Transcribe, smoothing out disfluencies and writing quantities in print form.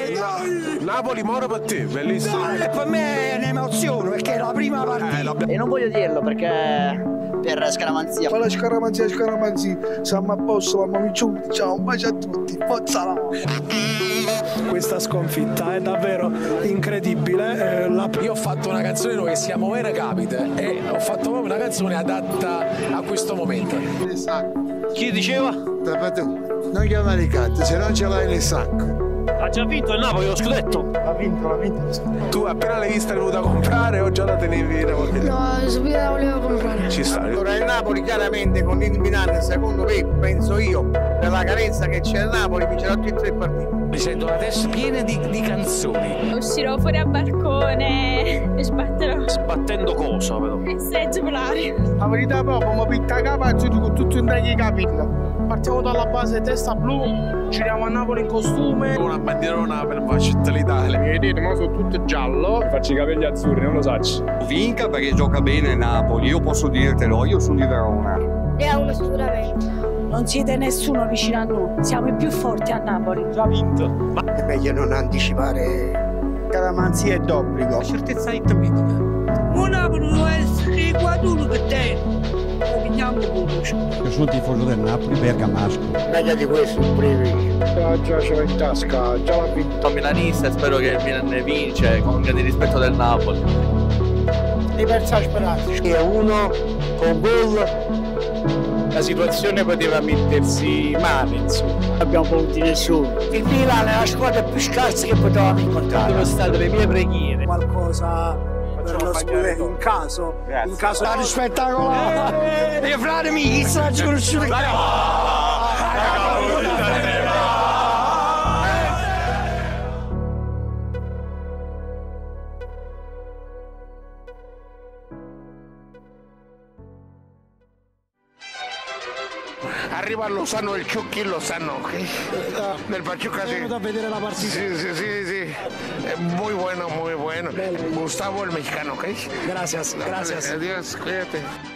Napoli-Moro per te, bellissimo. E per me è un'emozione perché è la prima partita. E non voglio dirlo perché per scaramanzia. Falla scaramanzia, siamo a posto, siamo amici, ciao, un bacio a tutti, forza! Questa sconfitta è davvero incredibile. Io ho fatto una canzone nuova che si chiama Vera Capite e ho fatto proprio una canzone adatta a questo momento. Chi diceva? Non chiamare i catti, se non ce l'hai nel sacco. Ha già vinto il Napoli lo scudetto? L'ha vinto lo scudetto. Tu appena l'hai vista l'hai voluta comprare o già la tenevi da qualche tempo? No, subito la volevo comprare. Ci sta. Allora il Napoli chiaramente con l'Inter Milano, secondo me, penso io, per la carenza che c'è il Napoli, vincerà tutti e 3 partiti. Mi sento la testa piena di canzoni. Uscirò fuori al balcone e sbatterò. Sbattendo cosa però? E seggio polare. La verità proprio, mi pitta capaccio con tutto un taglio di capello. Partiamo dalla base testa blu, giriamo a Napoli in costume. Una bandierona per faccia l'Italia. Mi vedete, ma sono tutto giallo. Mi faccio i capelli azzurri, non lo sacci. Vinca perché gioca bene Napoli, io posso dirtelo, io sono di Verona. E a uno sicuramente. Non siete nessuno vicino a noi, siamo i più forti a Napoli. Già vinto. Ma è meglio non anticipare. Caramanzia è d'obbligo. Certezza aritmetica. Un Napoli deve essere quadruno per te. Lo vediamo pure. Io sono tifoso del Napoli bergamasco. Meglio di questo, brevi. Già ce l'ho in tasca, già l'ha vinto. Sono milanista e spero che il Milan ne vince con grande rispetto del Napoli. Diversa speranza. E uno con gol. La situazione poteva mettersi male, insomma. Abbiamo punti nessuno. Il Milan è la squadra più scarsa che potevamo incontrare. Sono state le mie preghiere. Qualcosa per lo scudetto in caso. Grazie. In caso di spettacolo. E fratemi, chi sta conosciuto? Arriva a Lozano il Ciucchi Lozano, ok? Del Pachuca, sì. Da vedere la partita. Sí. Muy bueno, muy bueno. Gustavo el mexicano, ok? Gracias. Adiós, cuídate.